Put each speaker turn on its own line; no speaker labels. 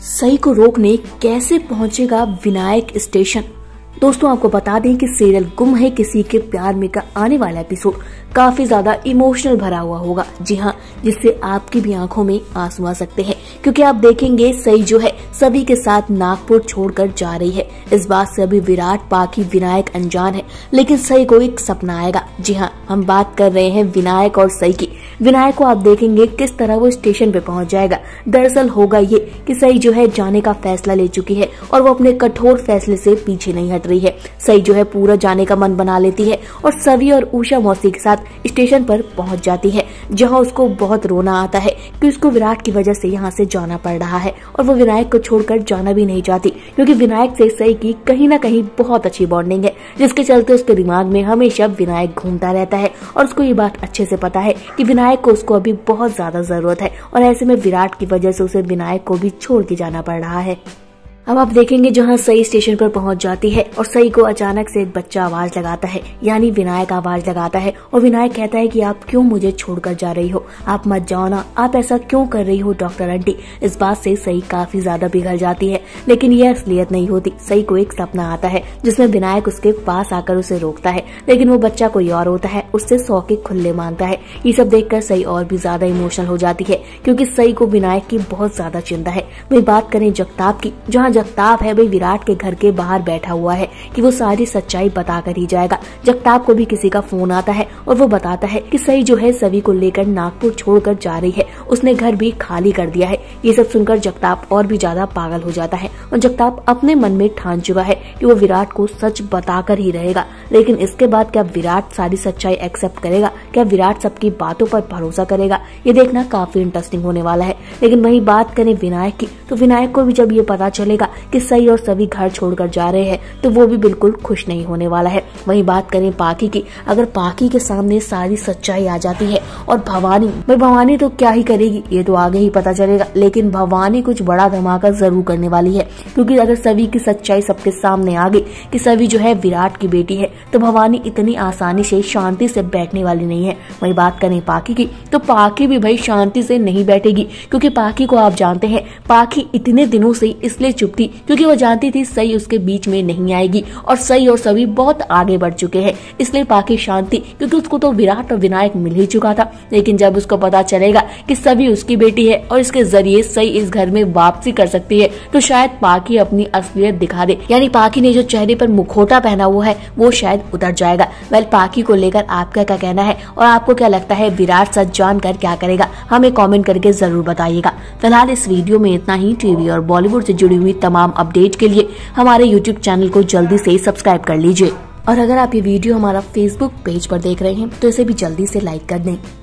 सई को रोकने कैसे पहुंचेगा विनायक स्टेशन। दोस्तों आपको बता दें कि सीरियल गुम है किसी के प्यार में का आने वाला एपिसोड काफी ज्यादा इमोशनल भरा हुआ होगा। जी हाँ, जिससे आपकी भी आंखों में आंसू आ सकते हैं, क्योंकि आप देखेंगे सई जो है सभी के साथ नागपुर छोड़कर जा रही है। इस बात से अभी विराट, पाखी, विनायक अनजान है, लेकिन सई को एक सपना आएगा। जी हाँ, हम बात कर रहे हैं विनायक और सई की। विनायक को आप देखेंगे किस तरह वो स्टेशन पे पहुंच जाएगा। दरअसल होगा ये कि सई जो है जाने का फैसला ले चुकी है और वो अपने कठोर फैसले से पीछे नहीं हट रही है। सई जो है पूरा जाने का मन बना लेती है और सवी और उषा मौसी के साथ स्टेशन पर पहुंच जाती है, जहां उसको बहुत रोना आता है कि उसको विराट की वजह से यहाँ से जाना पड़ रहा है और वो विनायक को छोड़कर जाना भी नहीं चाहती, क्योंकि विनायक से सई की कहीं ना कहीं बहुत अच्छी बॉन्डिंग है, जिसके चलते उसके दिमाग में हमेशा विनायक घूमता रहता है और उसको ये बात अच्छे से पता है कि विनायक को उसको अभी बहुत ज्यादा जरूरत है और ऐसे में विराट की वजह से उसे विनायक को भी छोड़ के जाना पड़ रहा है। अब आप देखेंगे जहां सई स्टेशन पर पहुंच जाती है और सई को अचानक से एक बच्चा आवाज लगाता है, यानी विनायक आवाज लगाता है और विनायक कहता है कि आप क्यों मुझे छोड़कर जा रही हो, आप मत जाओ ना, आप ऐसा क्यों कर रही हो डॉक्टर आंटी। इस बात से सई काफी ज्यादा पिघल जाती है, लेकिन यह असलियत नहीं होती। सई को एक सपना आता है जिसमें विनायक उसके पास आकर उसे रोकता है, लेकिन वो बच्चा कोई और होता है, उससे 100 के खुले मांगता है। ये सब देखकर सई और भी ज्यादा इमोशनल हो जाती है, क्योंकि सई को विनायक की बहुत ज्यादा चिंता है। वही बात करें जगताप की, जहाँ जगताप है भाई विराट के घर के बाहर बैठा हुआ है कि वो सारी सच्चाई बताकर ही जाएगा। जगताप को भी किसी का फोन आता है और वो बताता है कि सई जो है सभी को लेकर नागपुर छोड़कर जा रही है, उसने घर भी खाली कर दिया है। ये सब सुनकर जगताप और भी ज्यादा पागल हो जाता है और जगताप अपने मन में ठान चुका है कि वो विराट को सच बताकर ही रहेगा। लेकिन इसके बाद क्या विराट सारी सच्चाई एक्सेप्ट करेगा, क्या विराट सबकी बातों पर भरोसा करेगा, ये देखना काफी इंटरेस्टिंग होने वाला है। लेकिन वही बात करें विनायक की, तो विनायक को भी जब ये पता चलेगा कि सई और सभी घर छोड़कर जा रहे हैं तो वो भी बिल्कुल खुश नहीं होने वाला है। वही बात करें पाखी की, अगर पाखी के सामने सारी सच्चाई आ जाती है और भवानी तो क्या ही करेगी ये तो आगे ही पता चलेगा, लेकिन भवानी कुछ बड़ा धमाका जरूर करने वाली है, क्योंकि अगर सभी की सच्चाई सबके सामने आ गई कि सभी जो है विराट की बेटी है तो भवानी इतनी आसानी से शांति से बैठने वाली नहीं है। वही बात करें पाखी की, तो पाखी भी भाई शांति से नहीं बैठेगी, क्योंकि पाखी को आप जानते हैं पाखी इतने दिनों से इसलिए चुप थी क्योंकि वो जानती थी सई उसके बीच में नहीं आएगी और सई और सभी बहुत आगे बढ़ चुके हैं, इसलिए पाखी शांति, क्योंकि उसको तो विराट और विनायक मिल ही चुका था। लेकिन जब उसको पता चलेगा कि सभी उसकी बेटी है और इसके जरिए सई इस घर में वापसी कर सकती है, तो शायद पाखी अपनी असलियत दिखा दे, यानी पाखी ने जो चेहरे पर मुखौटा पहना हुआ है वो शायद उतर जाएगा। वेल, पाखी को लेकर आपका क्या कहना है और आपको क्या लगता है विराट सच जानकर क्या करेगा, हमें कमेंट करके जरूर बताइएगा। फिलहाल इस वीडियो में इतना ही। टीवी और बॉलीवुड से जुड़ी हुई तमाम अपडेट के लिए हमारे YouTube चैनल को जल्दी से सब्सक्राइब कर लीजिए और अगर आप ये वीडियो हमारा Facebook पेज पर देख रहे हैं तो इसे भी जल्दी से लाइक कर दें।